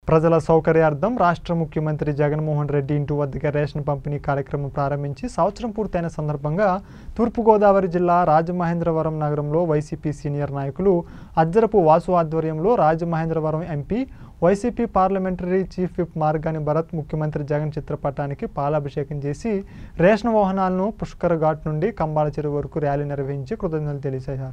ప్రజల సౌకర్యార్థం రాష్ట్ర ముఖ్యమంత్రి జగన్మోహన్ రెడ్డి ఇంటి వద్దకే రేషన్ పంపిణీ కార్యక్రమం ప్రారంభించి సంవత్సరం పూర్తయిన సందర్భంగా తూర్పుగోదావరి జిల్లా రాజమహేంద్రవరం నగరంలో వైసీపీ సీనియర్ నాయకులు అజ్జరపు వాసు ఆధ్వర్యంలో Rajamahendravaram MP YCP parliamentary chief whip Margani Bharat ముఖ్యమంత్రి జగన్ చిత్రపటానికి పాలాభిషేకం చేసి రేషన్ వాహనాలను పుష్కర్ ఘాట్ నుండి కంబాల చెరువు వరకు ర్యాలీ నిర్వహించి కృతజ్ఞతలు తెలియజేశారు.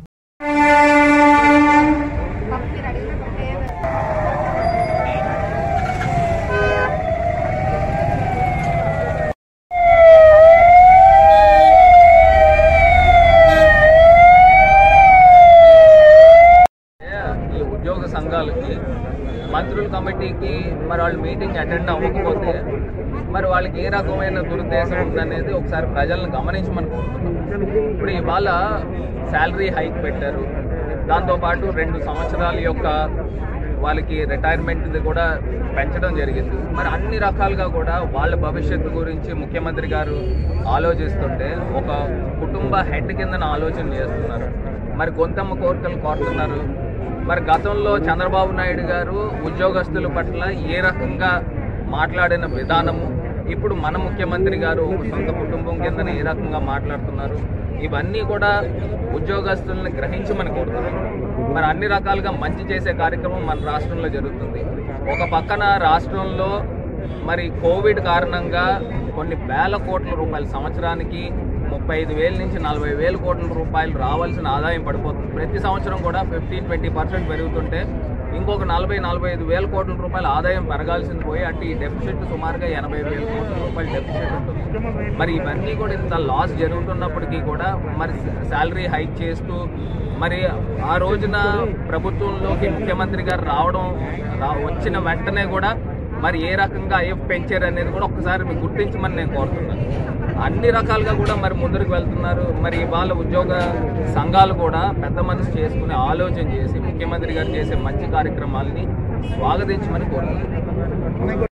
ఉద్యోగ సంఘాలకి మంత్రుల కమిటీకి మరి వాళ్ళు మీటింగ్ అటెండ్ అవ్వకపోతే మరి వాళ్ళకి ఏ రకమైన దురుద్దేశం ఉందనేది ఒకసారి ప్రజలను గమనించమని కోరుతున్నాం. ఇప్పుడు ఇవాళ శాలరీ హైక్ పెట్టారు, దాంతోపాటు 2 సంవత్సరాల యొక్క వాళ్ళకి రిటైర్మెంట్ది కూడా పెంచడం జరిగింది. మరి అన్ని రకాలుగా కూడా వాళ్ళ భవిష్యత్తు గురించి ముఖ్యమంత్రి గారు ఆలోచిస్తుంటే ఒక కుటుంబ హెడ్ కింద ఆలోచన చేస్తున్నారు. మరి గొంతమ్మ కోరికలు కోరుతున్నారు. మరి గతంలో చంద్రబాబు నాయుడు గారు ఉద్యోగస్తుల పట్ల ఏ రకంగా మాట్లాడిన విధానము, ఇప్పుడు మన ముఖ్యమంత్రి గారు ఒక సొంత కుటుంబం కింద ఏ రకంగా మాట్లాడుతున్నారు, ఇవన్నీ కూడా ఉద్యోగస్తులను గ్రహించమని కోరుతున్నారు. మరి అన్ని రకాలుగా మంచి చేసే కార్యక్రమం మన రాష్ట్రంలో జరుగుతుంది. ఒక పక్కన రాష్ట్రంలో మరి కోవిడ్ కారణంగా కొన్ని వేల కోట్ల రూపాయలు సంవత్సరానికి 35,000 నుంచి 40,000 కోట్ల రూపాయలు రావాల్సిన ఆదాయం పడిపోతుంది. ప్రతి సంవత్సరం కూడా 15-20% పెరుగుతుంటే ఇంకొక 40-45,000 కోట్ల రూపాయల ఆదాయం పెరగాల్సింది పోయి అంటే ఈ డెఫిసిట్ సుమారుగా 80,000 కోట్ల రూపాయల డెఫిసిట్ ఉంటుంది. మరి ఇవన్నీ కూడా ఇంత లాస్ జరుగుతున్నప్పటికీ కూడా మరి శాలరీ హైక్ చేస్తూ మరి ఆ రోజున ప్రభుత్వంలోకి ముఖ్యమంత్రి గారు రావడం వచ్చిన వెంటనే కూడా మరి ఏ రకంగా ఐఎఫ్ పెంచారు అనేది కూడా ఒక్కసారి మీకు గుర్తించమని నేను కోరుతున్నాను. అన్ని రకాలుగా కూడా మరి ముందుకు వెళ్తున్నారు. మరి వాళ్ళ ఉద్యోగ సంఘాలు కూడా పెద్ద మనసు చేసుకుని ఆలోచన చేసి ముఖ్యమంత్రి గారు చేసే మంచి కార్యక్రమాలని స్వాగతించమని కోరుతున్నాను.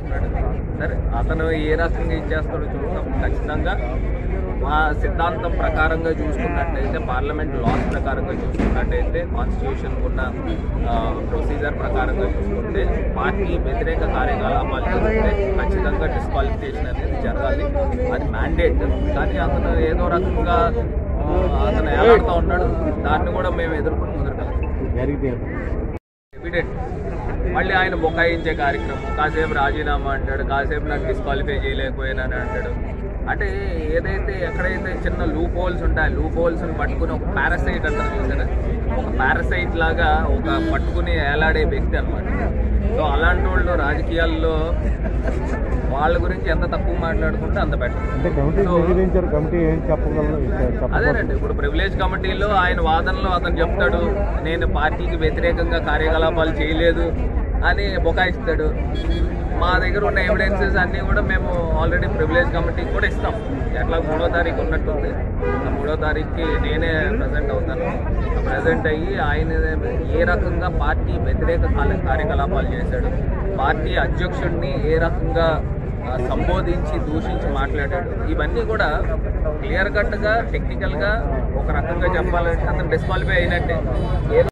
సరే, అతను ఏ రకంగా ఇచ్చేస్తాడో చూస్తాం. ఖచ్చితంగా మా సిద్ధాంతం ప్రకారంగా చూసుకున్నట్టయితే, పార్లమెంట్ లాస్ ప్రకారంగా చూసుకున్నట్టయితే, కాన్స్టిట్యూషన్ ఉన్న ప్రొసీజర్ ప్రకారంగా చూసుకుంటే పార్టీ వ్యతిరేక కార్యకలాపాలు జరిగితే ఖచ్చితంగా డిస్క్వాలిఫికేషన్ అనేది జరగాలి. అది మ్యాండేట్. కానీ అతను ఏదో రకంగా అతను ఏలాడుతూ ఉన్నాడు. దాన్ని కూడా మేము ఎదుర్కొని ముందుకెళ్తాం. ఎవిడెంట్ మళ్ళీ ఆయన బొకాయించే కార్యక్రమం, కాసేపు రాజీనామా అంటాడు, కాసేపు నాకు డిస్క్వాలిఫై చేయలేకపోయానని అంటాడు. అంటే ఏదైతే ఎక్కడైతే చిన్న లూప్ హోల్స్ ఉంటాయి, లూప్ హోల్స్ని పట్టుకుని ఒక పారాసైట్ అంటారు చూసారా, ఒక పారాసైట్ లాగా ఒక పట్టుకుని ఏలాడే వ్యక్తి అనమాట. సో అలాంటి వాళ్ళు రాజకీయాల్లో వాళ్ళ గురించి ఎంత తక్కువ మాట్లాడుకుంటే అంత బెటర్. అదేనండి, ఇప్పుడు ప్రివిలేజ్ కమిటీలో ఆయన వాదనలో అతను చెప్తాడు, నేను పార్టీకి వ్యతిరేకంగా కార్యకలాపాలు చేయలేదు అని బొకాయిస్తాడు. మా దగ్గర ఉన్న ఎవిడెన్సెస్ అన్నీ కూడా మేము ఆల్రెడీ ప్రివిలేజ్ కమిటీకి కూడా ఇస్తాం. ఎట్లా 3వ తారీఖు ఉన్నట్టుంది, ఆ 3వ తారీఖుకి నేనే ప్రజెంట్ అవుతాను. ప్రజెంట్ అయ్యి ఆయన ఏ రకంగా పార్టీ వ్యతిరేక కార్యకలాపాలు చేశాడు, పార్టీ అధ్యక్షుడిని ఏ రకంగా సంబోధించి దూషించి మాట్లాడాడు, ఇవన్నీ కూడా క్లియర్ కట్గా టెక్నికల్గా ఒక రకంగా చెప్పాలంటే అతను డిస్క్వాలిఫై అయినట్టే.